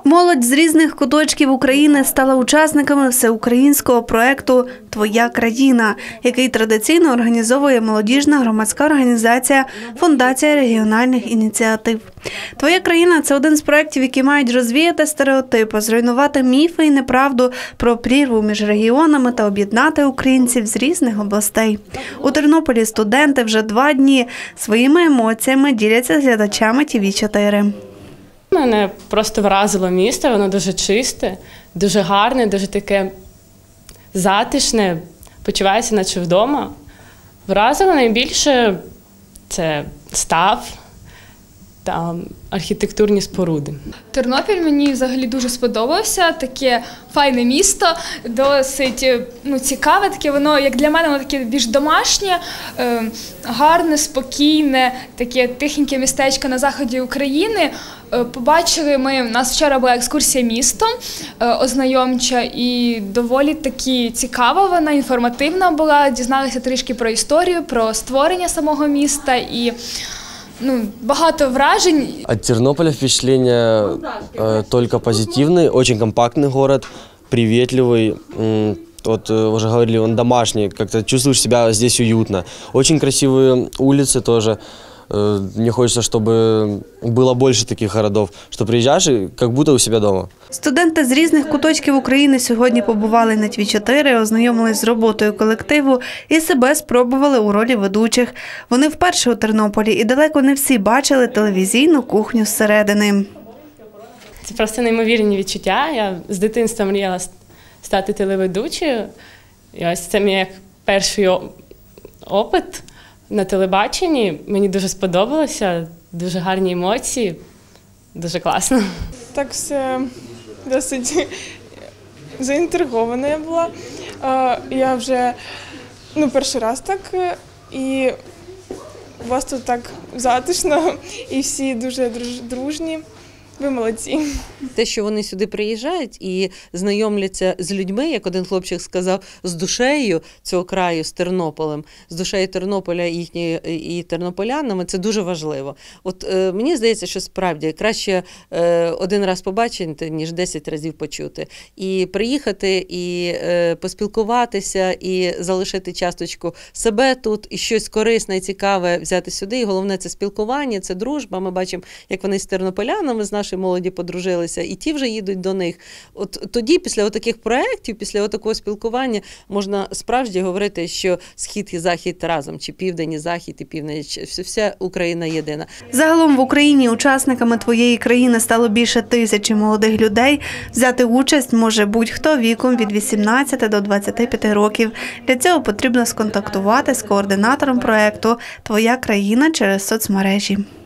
Молодь з різних куточків України стала учасниками всеукраїнського проєкту «Твоя країна», який традиційно організовує молодіжна громадська організація «Фундація регіональних ініціатив». «Твоя країна» – це один з проєктів, які мають розвіяти стереотипи, зруйнувати міфи і неправду про прірву між регіонами та об'єднати українців з різних областей. У Тернополі студенти вже 2 дні своїми емоціями діляться з глядачами ТВ4. Мене просто вразило місто, воно дуже чисте, дуже гарне, дуже таке затишне, почуваюся наче вдома. Вразило найбільше це став та архітектурні споруди. Тернопіль мені взагалі дуже сподобався, таке файне місто, досить цікаве, таке воно, як для мене, воно таке більш домашнє, гарне, спокійне, таке тихеньке містечко на заході України. Побачили ми, у нас вчора була екскурсія містом ознайомча і доволі таки цікава вона, інформативна була, дізналися трішки про історію, про створення самого міста і багато вражень. От Тернополя впечатления только позитивные, очень компактный город, приветливый. Вот уже говорили, он домашний, как-то чувствуешь себя здесь уютно. Очень красивые улицы тоже. Мне хочется, чтобы было больше таких городов, что приезжаешь и как будто у себя дома. Студенти з різних куточків України сьогодні побували на ТВ4, ознайомились з роботою колективу і себе спробували у ролі ведучих. Вони вперше у Тернополі і далеко не всі бачили телевізійну кухню зсередини. Це просто неймовірні відчуття. Я з дитинства мріяла стати телеведучою. І ось це мій перший опит на телебаченні. Мені дуже сподобалося, дуже гарні емоції, дуже класно. Так все досить заінтригована я була. Я вже перший раз так, і у вас тут так затишно, і всі дуже дружні. Ви молодці. Те, що вони сюди приїжджають і знайомляться з людьми, як один хлопчик сказав, з душею цього краю, з Тернополем, з душею Тернополя і тернополянами, це дуже важливо. От мені здається, що справді краще один раз побачити, ніж 10 разів почути. І приїхати, і поспілкуватися, і залишити часточку себе тут, і щось корисне і цікаве взяти сюди. І головне – це спілкування, це дружба. Ми бачимо, як вони з тернополянами, з нашої молоді подружилися, і ті вже їдуть до них. От тоді, після таких проєктів, після такого спілкування, можна справді говорити, що Схід і Захід разом, чи Південь і Захід, і Північ, вся Україна єдина. Загалом в Україні учасниками «Твоєї країни» стало більше 1000 молодих людей. Взяти участь може будь-хто віком від 18 до 25 років. Для цього потрібно сконтактувати з координатором проєкту «Твоя країна» через соцмережі.